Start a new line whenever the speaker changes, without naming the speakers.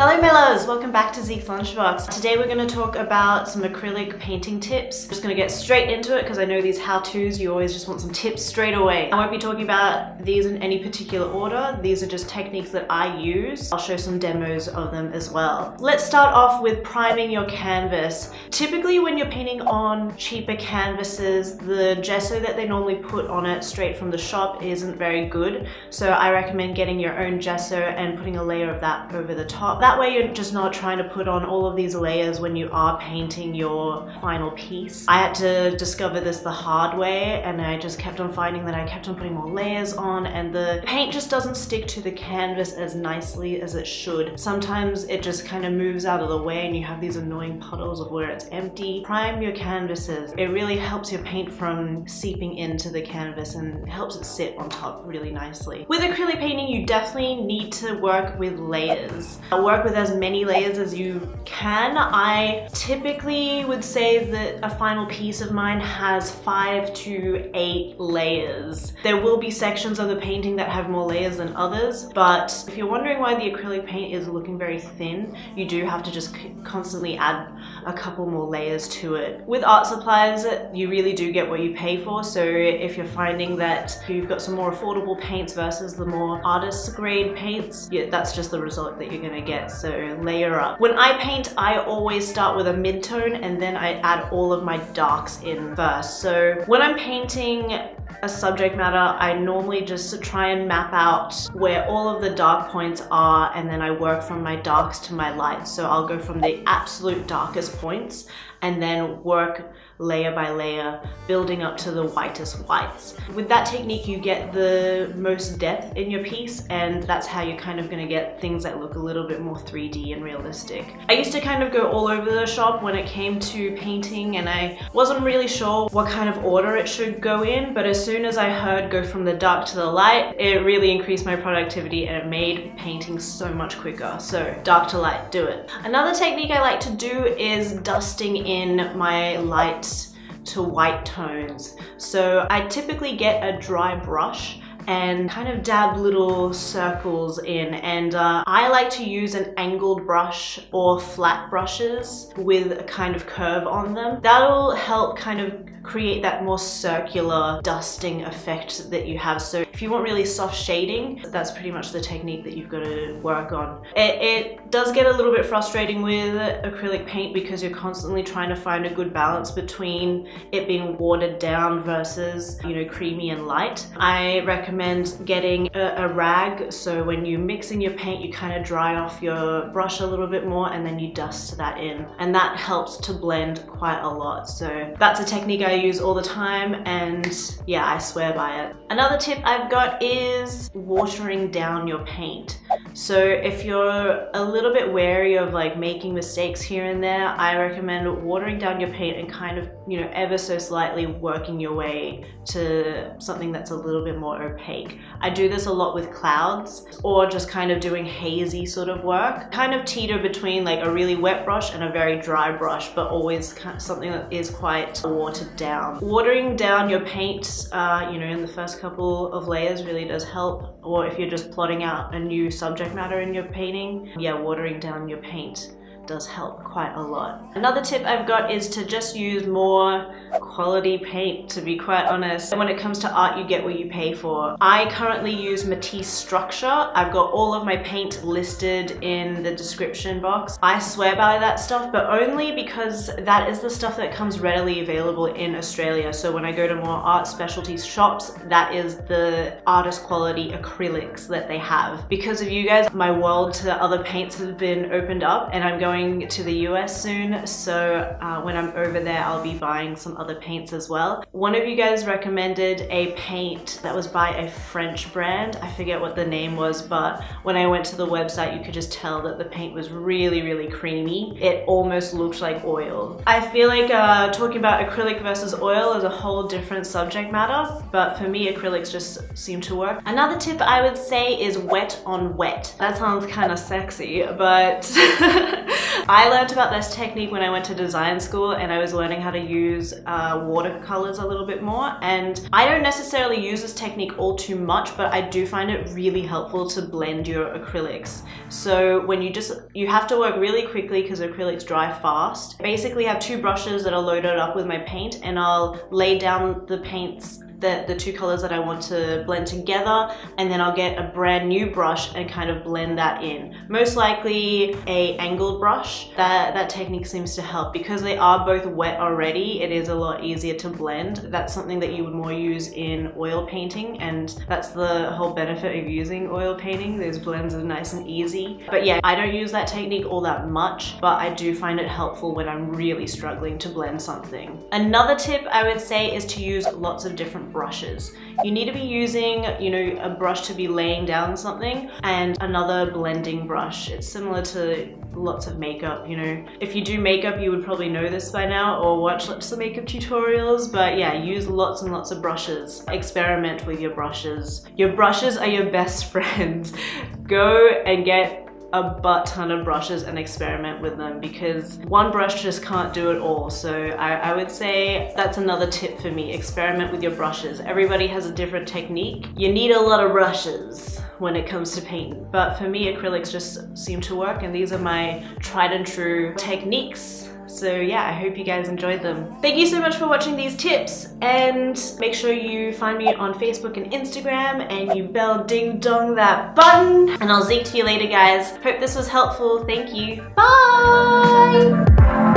Hello my loves, welcome back to Zeke's Lunchbox. Today we're going to talk about some acrylic painting tips. I'm just going to get straight into it because I know these how-tos, you always just want some tips straight away. I won't be talking about these in any particular order. These are just techniques that I use. I'll show some demos of them as well. Let's start off with priming your canvas. Typically when you're painting on cheaper canvases, the gesso that they normally put on it straight from the shop isn't very good. So I recommend getting your own gesso and putting a layer of that over the top. That way you're just not trying to put on all of these layers when you are painting your final piece. I had to discover this the hard way, and I just kept on finding that I kept on putting more layers on and the paint just doesn't stick to the canvas as nicely as it should. Sometimes it just kind of moves out of the way and you have these annoying puddles of where it's empty. Prime your canvases. It really helps your paint from seeping into the canvas and helps it sit on top really nicely. With acrylic painting, you definitely need to work with layers. Work with as many layers as you can. I typically would say that a final piece of mine has 5 to 8 layers. There will be sections of the painting that have more layers than others, but if you're wondering why the acrylic paint is looking very thin, you do have to just constantly add a couple more layers to it. With art supplies, you really do get what you pay for, so if you're finding that you've got some more affordable paints versus the more artist grade paints, yeah, that's just the result that you're gonna get. So layer up. When I paint, I always start with a mid-tone and then I add all of my darks in first. So when I'm painting a subject matter, I normally just try and map out where all of the dark points are, and then I work from my darks to my lights. So I'll go from the absolute darkest points and then work layer by layer, building up to the whitest whites. With that technique, you get the most depth in your piece, and that's how you're kind of gonna get things that look a little bit more 3D and realistic. I used to kind of go all over the shop when it came to painting, and I wasn't really sure what kind of order it should go in, but as soon as I heard go from the dark to the light, it really increased my productivity and it made painting so much quicker. So dark to light, do it. Another technique I like to do is dusting in my light to white tones. So I typically get a dry brush and kind of dab little circles in, and I like to use an angled brush or flat brushes with a kind of curve on them. That'll help kind of create that more circular dusting effect that you have. So if you want really soft shading, that's pretty much the technique that you've got to work on. It does get a little bit frustrating with acrylic paint because you're constantly trying to find a good balance between it being watered down versus, you know, creamy and light. I recommend getting a rag, so when you're mixing your paint, you kind of dry off your brush a little bit more and then you dust that in, and that helps to blend quite a lot. So that's a technique I use all the time, and yeah, I swear by it. Another tip I've got is watering down your paint. So if you're a little bit wary of like making mistakes here and there, I recommend watering down your paint and kind of, you know, ever so slightly working your way to something that's a little bit more opaque. I do this a lot with clouds or just kind of doing hazy sort of work. Kind of teeter between like a really wet brush and a very dry brush, but always kind of something that is quite watered down. Watering down your paint, you know, in the first couple of layers really does help. Or if you're just plotting out a new subject matter in your painting, yeah, watering down your paint does help quite a lot. Another tip I've got is to just use more quality paint, to be quite honest. When it comes to art, you get what you pay for. I currently use Matisse Structure. I've got all of my paint listed in the description box. I swear by that stuff, but only because that is the stuff that comes readily available in Australia. So when I go to more art specialty shops, that is the artist quality acrylics that they have. Because of you guys, my world to other paints has been opened up, and I'm going to the US soon, so when I'm over there, I'll be buying some other paints as well. One of you guys recommended a paint that was by a French brand. I forget what the name was, but when I went to the website, you could just tell that the paint was really, really creamy. It almost looked like oil. I feel like talking about acrylic versus oil is a whole different subject matter, but for me, acrylics just seem to work. Another tip I would say is wet on wet. That sounds kind of sexy, but I learned about this technique when I went to design school and I was learning how to use watercolors a little bit more, and I don't necessarily use this technique all too much, but I do find it really helpful to blend your acrylics. So when you have to work really quickly because acrylics dry fast. I basically have two brushes that are loaded up with my paint, and I'll lay down the paints, the two colors that I want to blend together, and then I'll get a brand new brush and kind of blend that in. Most likely a angled brush. That technique seems to help because they are both wet already. It is a lot easier to blend. That's something that you would more use in oil painting, and that's the whole benefit of using oil painting. Those blends are nice and easy. But yeah, I don't use that technique all that much, but I do find it helpful when I'm really struggling to blend something. Another tip I would say is to use lots of different brushes. You need to be using, a brush to be laying down something and another blending brush. It's similar to lots of makeup, If you do makeup, you would probably know this by now or watch lots of makeup tutorials, but yeah, use lots and lots of brushes. Experiment with your brushes. Your brushes are your best friends. Go and get a butt ton of brushes and experiment with them, because one brush just can't do it all. So I would say that's another tip for me. Experiment with your brushes. Everybody has a different technique. You need a lot of brushes when it comes to painting, but for me acrylics just seem to work, and these are my tried and true techniques. So yeah, I hope you guys enjoyed them. Thank you so much for watching these tips, and make sure you find me on Facebook and Instagram, and you bell ding dong that button, and I'll zeke to you later, guys. Hope this was helpful. Thank you. Bye!